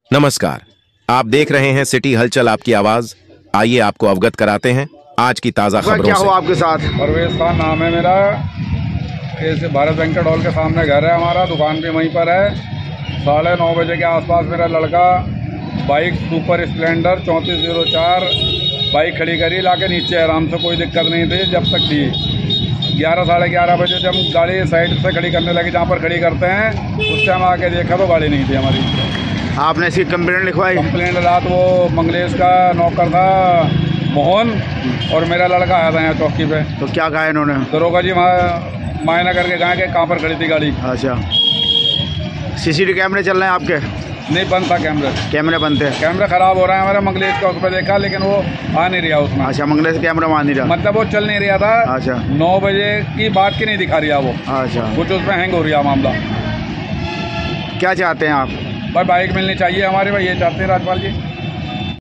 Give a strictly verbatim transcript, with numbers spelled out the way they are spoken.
नमस्कार, आप देख रहे हैं सिटी हलचल आपकी आवाज। आइए आपको अवगत कराते हैं आज की ताज़ा खबरों क्या से। हुआ आपके साथ? परवेज खान नाम है मेरा। ऐसे भारत बैंकेट हॉल के सामने घर है हमारा, दुकान भी वहीं पर है। साढ़े नौ बजे के आसपास मेरा लड़का बाइक सुपर स्प्लेंडर चौंतीस जीरो चार बाइक खड़ी करी, लाके नीचे आराम से, कोई दिक्कत नहीं थी जब तक थी। ग्यारह साढ़े ग्यारह बजे जब गाड़ी साइड से खड़ी करने लगी, जहाँ पर खड़ी करते हैं, उस टाइम आके देखा तो गाड़ी नहीं थी हमारी। आपने इसकी कंप्लेंट लिखवाई? कंप्लेंट रात वो मंगलेश का नौकर था मोहन और मेरा लड़का आया था यहाँ चौकी पे। तो क्या कहा इन्होंने? दरोगा जी वहाँ मायना करके कहा कि कहाँ पर खड़ी थी गाड़ी। अच्छा, सीसीटीवी कैमरे चल रहे हैं आपके? नहीं, बंद था कैमरे। कैमरे बनते हैं? कैमरा खराब हो रहा है हमारा। मंगलेश का उस पर देखा, लेकिन वो आ नहीं रहा उसमें। अच्छा, मंगलेश कैमरा मान नहीं रहा, मतलब वो चल नहीं रहा था। अच्छा, नौ बजे की बात की नहीं दिखा रहा वो। अच्छा, कुछ उसमें हैंग हो रहा मामला। क्या चाहते हैं आप? भाई बाइक मिलनी चाहिए हमारे, भाई ये चाहते हैं राजपाल जी।